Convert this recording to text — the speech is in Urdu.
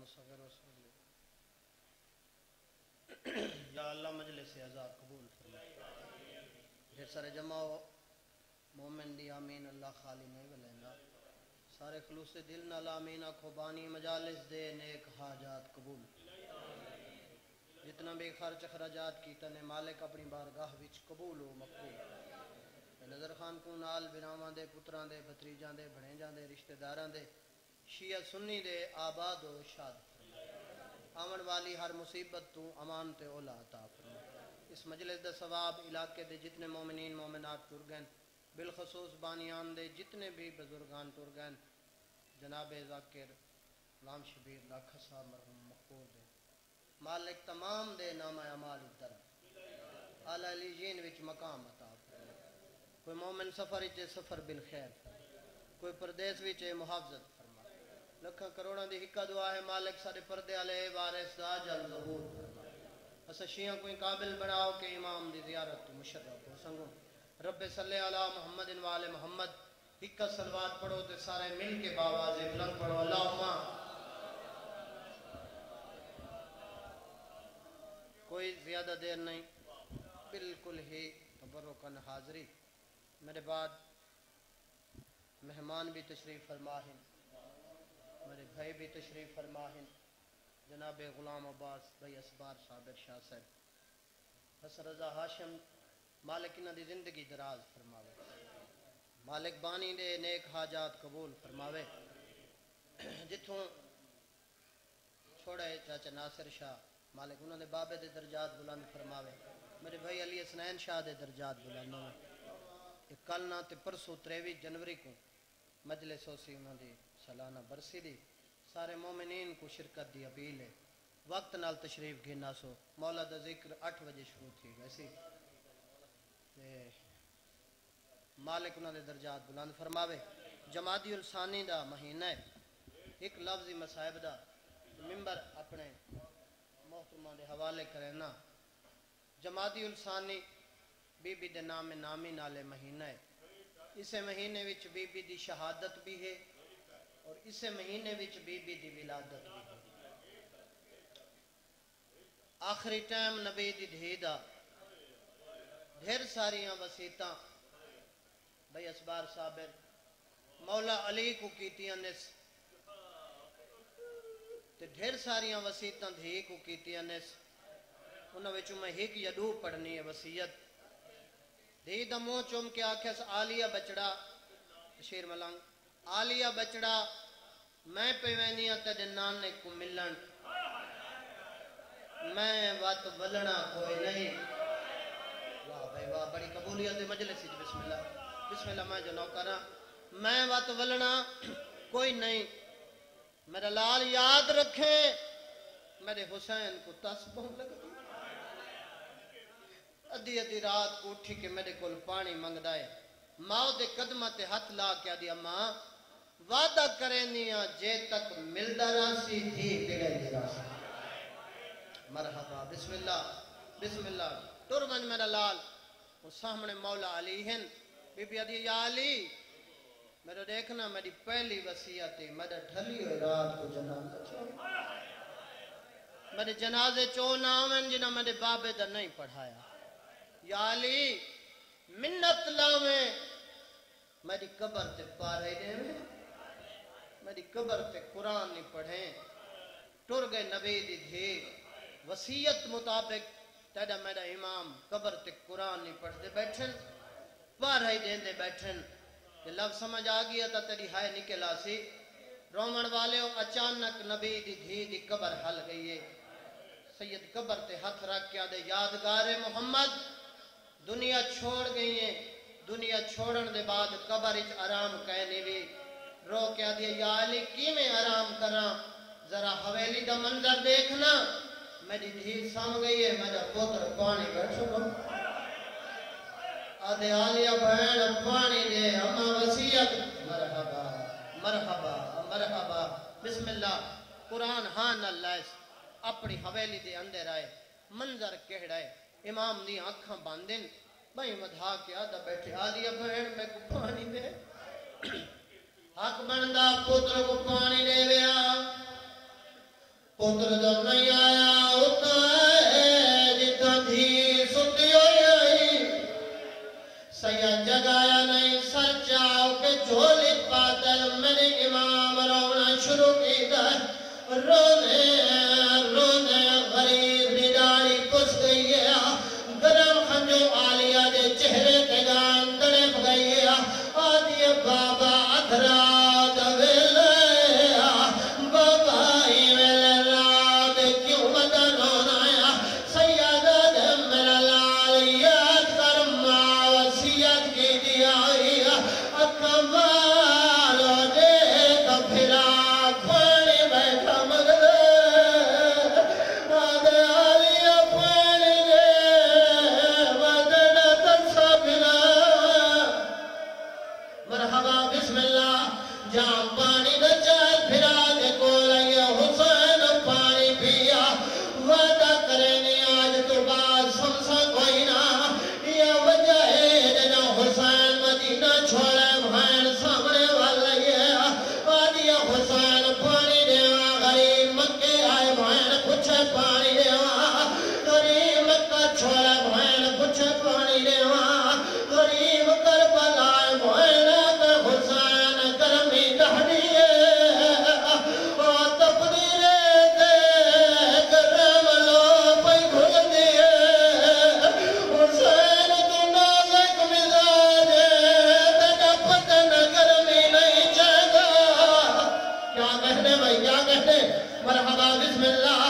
صغیر و صغیر یا اللہ مجلس عزا قبول فرما ڈھیر سارے جمع ہو مومن دی آمین اللہ خالی نہیں بلیندہ سارے خلوص دل نال آمین آکھو بانی مجالس دے نیک حاجات قبول جتنا بھی خرچ خراجات کیتا نے مالک اپنی بارگاہ وچ قبول و مقبول نظر خان کو نال بناواں دے پتراں دے بھتریجاں دے بھڑیجاں دے رشتہ داراں دے شیعہ سنی دے آباد و شاد آمن والی ہر مصیبت تو امان تے اولا عطا فرما اس مجلس دا ثواب علاقے دے جتنے مومنین مومنات ٹر گئن بالخصوص بانیان دے جتنے بھی بزرگان ٹر گئن جناب ذاکر غلام شبیر لاکھا صاحب مرحوم مقبول دے مالک تمام دے نام اعمال در اعلی علیین وچ مقام عطا فرما کوئی مومن سفر وچ سفر بالخیر کوئی پردیس وچ محافظت فرما لکھاں کروڑاں دی ہکا دعا ہے مالک سارے پردے والے وارث دا جل ظہور فرما اس شیعہ کوئی قابل بناؤ کہ امام دی زیارت تو مشرف ہو سنگو رب صلی علی محمد و آل محمد ہکا صلوات پڑھو تے سارے مل کے باواز بلند پڑھو اللہم کوئی زیادہ دیر نہیں بالکل ہی تبرکن حاضری میرے بعد مہمان بھی تشریف فرما ہیں میرے بھائی بھی تشریف فرما ہیں جناب غلام عباس بھائی اسبار صابر شاہ صاحب حسن رضا ہاشم مالک انہاں دی زندگی دراز فرماوے مالک بانی دے نیک حاجات قبول فرماوے جتھوں چھوڑے چاچا ناصر شاہ مالک انہوں نے بابے دے درجات بلند فرماوے میرے بھائی علی حسنین شاہ دے درجات بلند ہوئے کل نہ تے پرسوں 23 جنوری کو مجلس ہوسی انہوں دی سالانہ برسی دی سارے مومنین کو شرکت دی اپیل ہے وقت نال تشریف گھننا سو مولا دا ذکر 8 بجے شروع تھی ویسی مالک انہوں نے درجات بلند فرماوے جمادی الثانی دا مہینہ ہے ایک لفظی مصائب دا ممبر اپنے محترمہ دے حوالے کرنا جمادی الثانی بی بی دے نام نامی نالے مہینہ ہے اسے مہینے وچ بی بی دی شہادت بھی ہے اور اسے مہینے وچ بی بی دی ولادت بھی ہے آخری ٹائم نبی دی دھی دا ڈھیر ساریاں وسیطاں بھائی اسبار صابر مولا علی کو کیتیاں نس تے ڈھیر ساریاں وسیطاں دھی کو کیتیاں نس انہاں وچوں میں ہک یا دو پڑھنی ہے وصیت دھی دا منہ چوم کے آکھیس آلیا بچڑا شیر ملنگ آلیا بچڑا میں پیوینیاں تیرے نانے کو ملن میں وات ولنا کوئی نہیں واہ بھائی واہ بڑی قبولیت مجلس بسم اللہ میں جو نوکرہ میں وات ولنا کوئی نہیں میرا لال یاد رکھے میرے حسین کو تسبوں لگ دی ادھی ادھی رات کو اٹھی کہ میرے کول پانی منگ دائے ماں دے قدمہ تے ہاتھ لا کے دیا ماں وعدہ کرینیاں جے تک ملدہ راسی تھی بگڑ دی راسی مرحبا بسم اللہ ترمن میرا لال وہ سامنے مولا علی ہیں بی بی ادھی یا علی میرا دیکھنا میری پہلی وصیت ہے میرا ڈھلی ہوئی رات کو جنازہ چاہیے میرے جنازے چو نام ہیں جنہاں میرے بابے دا نہیں پڑھایا یا علی منت لاویں میری قبر تے پارے دے میری قبر تے قرآن نہیں پڑھیں ٹر گئے نبی دی دھی وصیت مطابق تیرا میرا امام قبر تے قرآن نہیں پڑھتے بیٹھن پارے دے بیٹھن کہ لفظ سمجھ آگیا تا تیری ہائے نکلا سی رومن والے اچانک نبی دی دھی دی قبر حل گئی ہے سید قبر تے ہاتھ رکھ کے دے یادگار محمد دنیا چھوڑ گئی ہیں دنیا چھوڑن دے بعد قبر اچ آرام کہنے بھی رو کیا دیا یا علی کی میں آرام کراں ذرا حویلی دا منظر دیکھنا میری دھی سام گئی ہے میرا پتر پانی بیٹھو گا آدھے آلیا بہن پانی دے اما وسیعت مرحبا مرحبا مرحبا بسم اللہ قرآن ہاں اللہ اپنی حویلی دے اندر آئے منظر کہڑا ہے امام دی آنکھاں باندن بھائی مدھا کے آدھا بیٹھے آدھیا بہن میں کو پانی دے حق بندہ پتر کو پانی دے ویا پتر جو نہیں آیا اتنا ہے جتنا دھی ستی ہوئی آئی سید جگایا نہیں سر چاہو کہ جھولی پاتل میں نے امام رونا شروع کی در رونے رونے غریب ریڈاری کس گئی ہے گرم خنجو آلیا دے چہرے تگان دڑپ گئی ہے آدھی بابا ادھرات ویلے بابا ہی ویلے رات کیوں بتا رونا ہے سیدہ دے میرا لال یاد کر ماں وسیعت کی دیا اکمال دے تو پھرا پھاڑی بیٹھا مگر آدھے آلیا پھاڑی دے مدد تنسا پھرا مرحبا بسم اللہ جام پانی دا چاہت پھرا دے کولیا حسین پانی پیا وعدہ کرنے آج تو بعد سمسا کوئی نہ یہ وجہ ہے جنا حسین مدینہ چھوڑے بھائن سامنے والا یہ آدیا حسین پانی دیوا غریب مکے آئے بھائن کچھ پانی دیوا غریب مکہ چھوڑے بھائن کچھ پانی دیوا غریب کربلا آئے بھائن حسین گرمی دہنیے اور تقدیرے دے گرم لو پئی گھل دیے حسین تو نازک مزاج تجا پتن گرمی نہیں چاہتا کیا کہنے بھائی کیا کہنے مرحبا بسم اللہ